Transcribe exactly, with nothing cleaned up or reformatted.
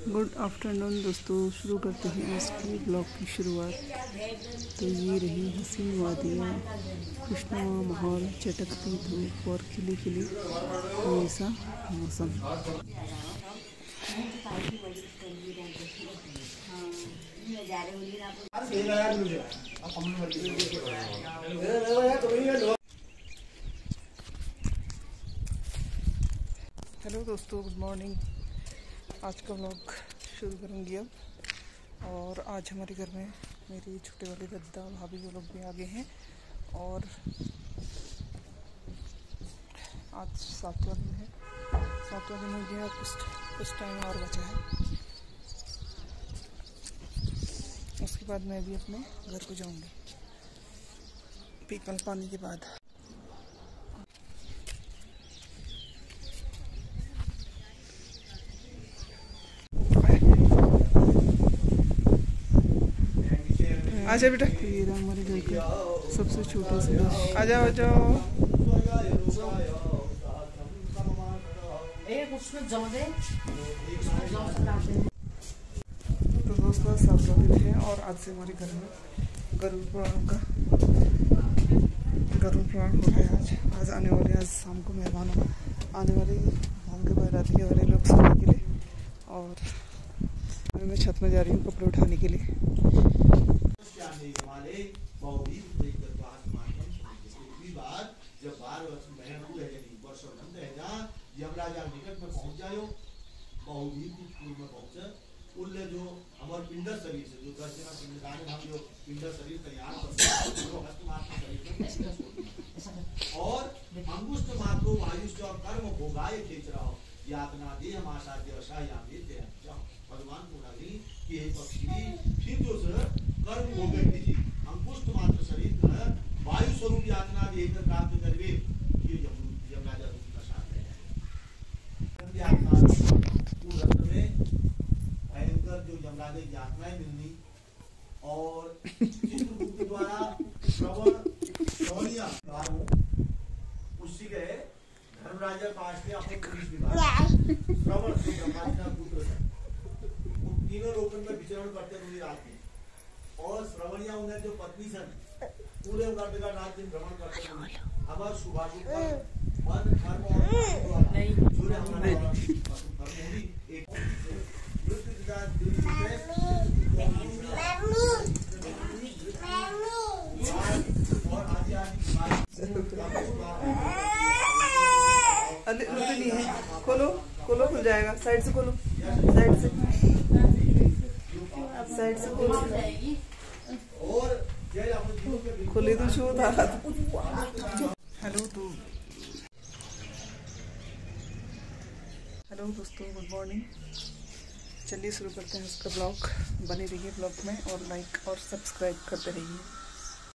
Good afternoon दोस्तों, शुरू करते हैं आज के ब्लॉग की शुरुआत। तो ये रही हसीन वादियाँ, खुशनुमा माहौल, चटकती धूप और खिली खिली हमेशा मौसम। हेलो दोस्तों, गुड मॉर्निंग। आज का व्लॉग शुरू करूँगी अब। और आज हमारे घर में मेरी छोटे वाले दद्दा भाभी वो लोग भी आ गए हैं। और आज सातवां दिन है, सातवां दिन हो गया, कुछ कुछ टाइम और बचा है। उसके बाद मैं भी अपने घर को जाऊँगी पीपल पानी के बाद। आजा बेटा, ये रहा हमारे घर का सबसे छोटा सा। आजा आ जाओ। तो दोस्तों सातवां दिन है और आज से हमारे घर में गरुड़ पुराण का गरुड़ पुराण हो रहा है। आज आज आने वाले आज शाम को मेहमान आने वाले होंगे बाराती वाले लोग सोने के लिए। और मैं छत में जा रही हूँ कपड़े उठाने के लिए। जब बार बहन यमराजा निकट में पहुंच जायो, बहुवीर की स्कूल में पहुंचे, उल्ले जो अमर पिंडर शरीर से जो दस दिन पिंडदान हम जो पिंडर शरीर तैयार करते वो हस्तमात्र शरीर में और अंगुष्ठ मात्रो आयुष्य और कर्म भोगाए खींच रहा हो, यातना दे हम आशा के आशा या देते हैं जाओ भगवान को नगरी कि हे पक्षी फिर जो कर्म भोगे कीजिए, अंगुष्ठ मात्र शरीर है वायु स्वरूप यातना दे कर प्राप्त करवे ये यमराजा रूप का साथ है। यातना रत्न में भयंकर जो यमराजा की यातनाएं मिलनी और चित्रगुप्त के द्वारा श्रवण श्रवणिया उसी के धर्मराजा पास के अपने पुलिस विभाग श्रवण जो ब्रह्मा जी का पुत्र है, तीनों लोकन में विचरण करते हुए रात में, और श्रवणिया उन्हें जो पत्नी सन पूरे उनका रात दिन भ्रमण करते हुए हमार शुभाशुभ मन धर्म और नहीं जुड़े हमारे एक नहीं है। खोलो खोलो, खुल जाएगा। साइड से खोलो, साइड से साइड से खोलो। और खुले तो शो था। हेलो तो हेलो दोस्तों, गुड मॉर्निंग। चलिए शुरू करते हैं उसका ब्लॉग। बने रहिए ब्लॉग में और लाइक और सब्सक्राइब करते रहिए।